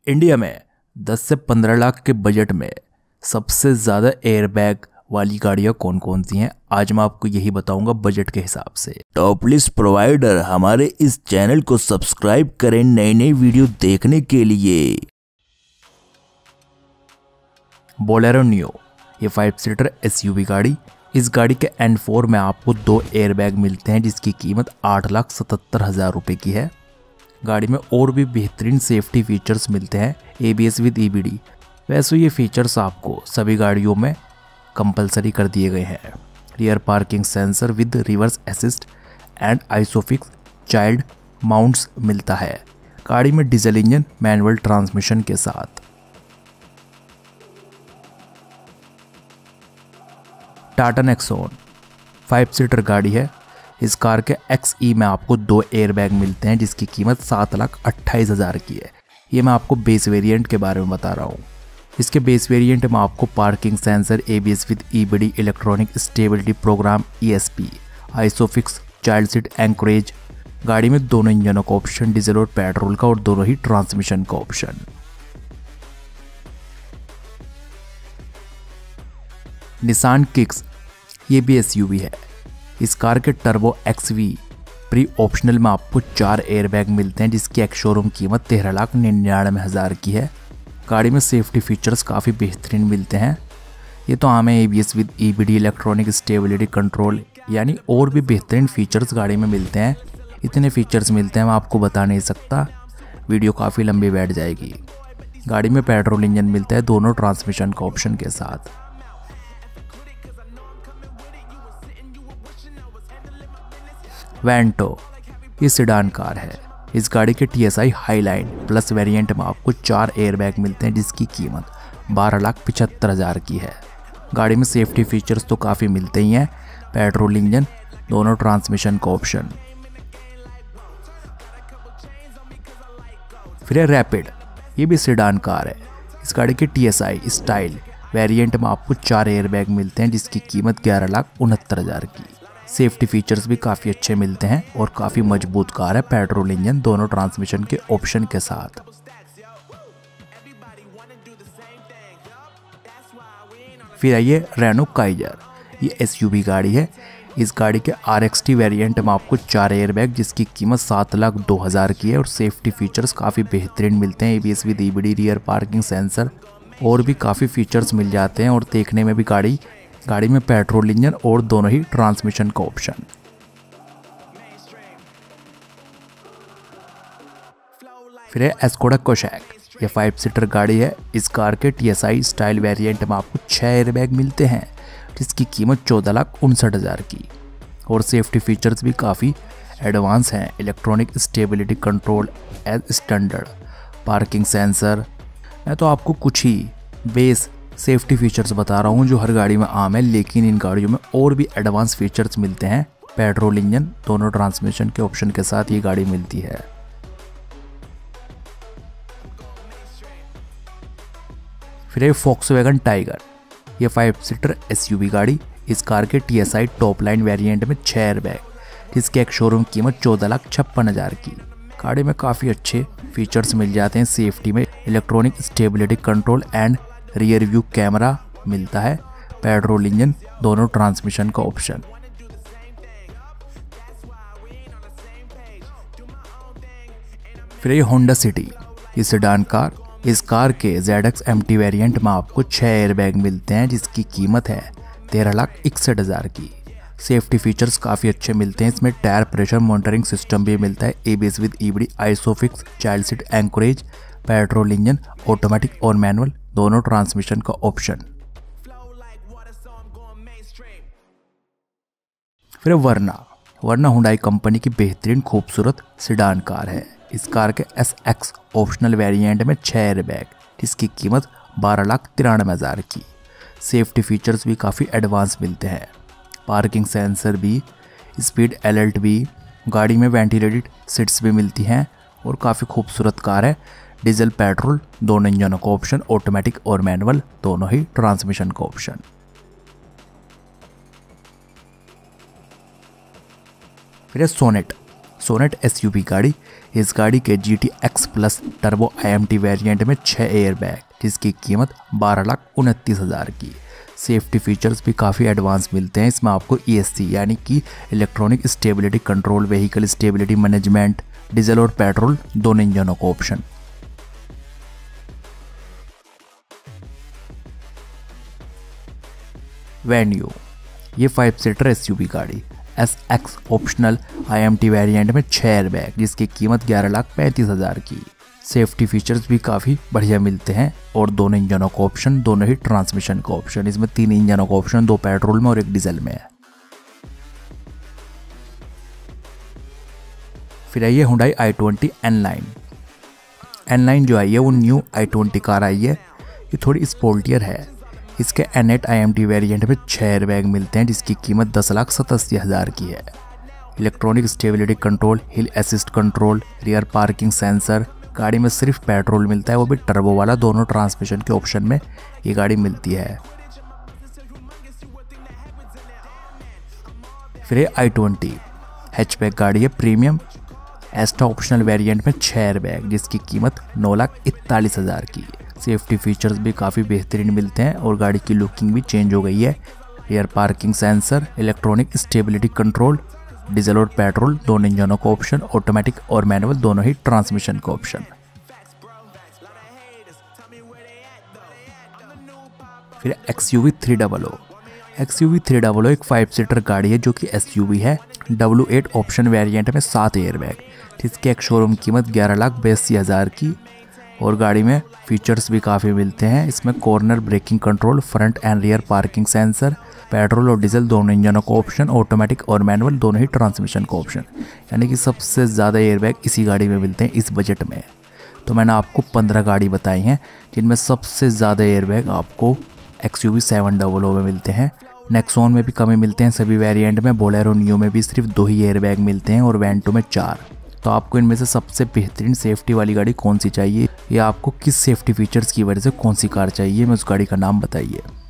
India में 10 से 15 लाख के बजट में सबसे ज़्यादा एयरबैग वाली गाड़ियाँ कौन कौन सी हैं, आज मैं आपको यही बताऊंगा बजट के हिसाब से। टॉप लिस्ट प्रोवाइडर हमारे इस चैनल को सब्सक्राइब करें नई नई वीडियो देखने के लिए। बोलेरो नियो, ये 5 सीटर SUV गाड़ी। इस गाड़ी के N4 में आपको 2 एयरबैग मिलते हैं जिसकी कीमत 8,77,000 रुपये की है। गाड़ी में और भी बेहतरीन सेफ्टी फीचर्स मिलते हैं, ABS विद EBD। वैसे ये फीचर्स आपको सभी गाड़ियों में कंपलसरी कर दिए गए हैं। Rear parking sensor with reverse assist and isofix child mounts मिलता है। गाड़ी में डीजल इंजन मैनुअल ट्रांसमिशन के साथ। टाटा नेक्सॉन 5 सीटर गाड़ी है। इस कार के XE में आपको 2 एयरबैग मिलते हैं जिसकी कीमत 7,28,000 की है। ये मैं आपको बेस वेरिएंट के बारे में बता रहा हूँ। इसके बेस वेरिएंट में आपको parking sensor, ABS with EBD, electronic stability program ESP, isofix child seat anchorage. गाड़ी में दोनों इंजनों का ऑप्शन, डीजल और पेट्रोल का, और दोनों ही ट्रांसमिशन का ऑप्शन। निसान किक्स, ये भी SUV है। इस कार के टर्बो XV प्री ऑप्शनल में आपको 4 एयरबैग मिलते हैं जिसकी एक्स शोरूम कीमत 13,99,000 की है। गाड़ी में सेफ्टी फीचर्स काफ़ी बेहतरीन मिलते हैं। ये तो आम है, ABS with EBD, electronic stability control, यानी और भी बेहतरीन फीचर्स गाड़ी में मिलते हैं। इतने फीचर्स मिलते हैं मैं आपको बता नहीं सकता, वीडियो काफ़ी लंबी बैठ जाएगी। गाड़ी में पेट्रोल इंजन मिलता है दोनों ट्रांसमिशन का ऑप्शन के साथ। वेंटो, ये सेडान कार है। इस गाड़ी के TSI हाईलाइन प्लस वेरिएंट में आपको 4 एयरबैग मिलते हैं जिसकी कीमत 12,75,000 की है। गाड़ी में सेफ्टी फीचर्स तो काफ़ी मिलते ही हैं, पेट्रोल इंजन, दोनों ट्रांसमिशन का ऑप्शन। फिर है रैपिड, ये भी सेडान कार है। इस गाड़ी के TSI स्टाइल वेरिएंट में आपको 4 एयरबैग मिलते हैं जिसकी कीमत 11,69,000 की। सेफ्टी फीचर्स भी काफ़ी अच्छे मिलते हैं और काफ़ी मजबूत कार है, पेट्रोल इंजन, दोनों ट्रांसमिशन के ऑप्शन के साथ। फिर आइए रेनो काइजर, ये SUV गाड़ी है। इस गाड़ी के RXT वेरिएंट में आपको 4 एयरबैग जिसकी कीमत 7,02,000 की है और सेफ्टी फीचर्स काफ़ी बेहतरीन मिलते हैं, ABS with EBD, rear parking sensor, और भी काफ़ी फीचर्स मिल जाते हैं। और देखने में भी गाड़ी में पेट्रोल इंजन और दोनों ही ट्रांसमिशन का ऑप्शन। फिर है एस्कोडा कोशैक, ये 5 सीटर गाड़ी है। इस कार के TSI स्टाइल वेरिएंट में आपको 6 एयरबैग मिलते हैं जिसकी कीमत 14,59,000 की। और सेफ्टी फीचर्स भी काफ़ी एडवांस हैं, electronic stability control as standard, parking sensor. मैं तो आपको कुछ ही बेस सेफ्टी फीचर्स बता रहा हूँ जो हर गाड़ी में आम है, लेकिन इन गाड़ियों में और भी एडवांस फीचर्स मिलते हैं। पेट्रोल इंजन, दोनों ट्रांसमिशन के ऑप्शन के साथ ये गाड़ी मिलती है। फिर Volkswagen टाइगर, ये 5 सीटर SUV गाड़ी। इस कार के TSI टॉप लाइन वेरिएंट में 6 एयरबैग जिसकी एक शोरूम कीमत 14,56,000 की। गाड़ी में काफ़ी अच्छे फीचर्स मिल जाते हैं सेफ्टी में, electronic stability control and rear view camera मिलता है, पेट्रोल इंजन, दोनों ट्रांसमिशन का ऑप्शन। फिर ये होंडा सिटी, ये सेडान कार। इस कार के ZX MT वेरिएंट में आपको 6 एयरबैग मिलते हैं जिसकी कीमत है 13,61,000 की। सेफ्टी फीचर्स काफ़ी अच्छे मिलते हैं, इसमें टायर प्रेशर मॉनिटरिंग सिस्टम भी मिलता है, ABS with EBD, isofix child seat anchorage, petrol engine, automatic और मैनुअल, दोनों ट्रांसमिशन का ऑप्शन। फिर वर्ना हुंडई कंपनी की बेहतरीन खूबसूरत सेडान कार है। इस कार के SX ऑप्शनल वेरिएंट में 6 एयरबैग जिसकी कीमत 12,93,000 की। सेफ्टी फीचर्स भी काफ़ी एडवांस मिलते हैं, पार्किंग सेंसर भी, स्पीड अलर्ट भी। गाड़ी में वेंटिलेटेड सीट्स भी मिलती हैं और काफ़ी खूबसूरत कार है। डीजल पेट्रोल, दोनों इंजनों का ऑप्शन, ऑटोमेटिक और मैनुअल, दोनों ही ट्रांसमिशन का ऑप्शन। फिर सोनेट, सोनेट एसयूवी गाड़ी। इस गाड़ी के GT X plus turbo IMT variant में 6 एयरबैग, जिसकी कीमत 12,29,000 की। सेफ्टी फीचर्स भी काफ़ी एडवांस मिलते हैं। इसमें आपको ESC यानी कि electronic stability control, vehicle stability management, diesel और पेट्रोल दोनों इंजनों का ऑप्शन। वेन्यू, ये 5 सीटर एसयूवी गाड़ी SX ऑप्शनल IMT वेरिएंट में 6 एयरबैग, जिसकी कीमत 11,35,000 की। सेफ्टी फीचर्स भी काफ़ी बढ़िया मिलते हैं और दोनों इंजनों का ऑप्शन, दोनों ही ट्रांसमिशन का ऑप्शन। इसमें 3 इंजनों का ऑप्शन, 2 पेट्रोल में और 1 डीजल में है। फिर आइए हुंडई i20 N9 जो आई है वो न्यू i20 कार आई है। ये थोड़ी स्पोर्टियर है। इसके N8 IMT वेरिएंट में 6 एयरबैग मिलते हैं, जिसकी कीमत 10,87,000 की है। Electronic stability control, hill assist control, rear parking sensor. गाड़ी में सिर्फ पेट्रोल मिलता है, वो भी टर्बो वाला। दोनों ट्रांसमिशन के ऑप्शन में ये गाड़ी मिलती है। फिर ये i20 हैचबैक गाड़ी है, प्रीमियम एस्टा ऑप्शनल वेरिएंट में 6 एयरबैग, जिसकी कीमत 9,41,000 की। सेफ्टी फीचर्स भी काफ़ी बेहतरीन मिलते हैं और गाड़ी की लुकिंग भी चेंज हो गई है। Rear parking sensor, electronic stability control, diesel और पेट्रोल दोनों इंजनों का ऑप्शन, ऑटोमेटिक और मैनुअल दोनों ही ट्रांसमिशन का ऑप्शन। फिर XUV 300। XUV 300 एक 5 सीटर गाड़ी है जो कि SUV है। W8 ऑप्शन वेरिएंट में 7 एयरबैग, जिसकी एक शोरूम कीमत 11,82,000 की। और गाड़ी में फीचर्स भी काफ़ी मिलते हैं। इसमें corner braking control, front and rear parking sensor, petrol और डीजल दोनों इंजनों का ऑप्शन, ऑटोमेटिक और मैनुअल दोनों ही ट्रांसमिशन का ऑप्शन। यानी कि सबसे ज़्यादा एयरबैग इसी गाड़ी में मिलते हैं इस बजट में। तो मैंने आपको 15 गाड़ी बताई हैं, जिनमें सबसे ज़्यादा एयरबैग आपको XUV 700 में मिलते हैं। नेक्सॉन में भी कमी मिलते हैं सभी वेरिएंट में। बोलेरो नियो में भी सिर्फ 2 ही एयरबैग मिलते हैं और वेंटो में 4। तो आपको इनमें से सबसे बेहतरीन सेफ्टी वाली गाड़ी कौन सी चाहिए, या आपको किस सेफ्टी फीचर्स की वजह से कौन सी कार चाहिए, मैं उस गाड़ी का नाम बताइए।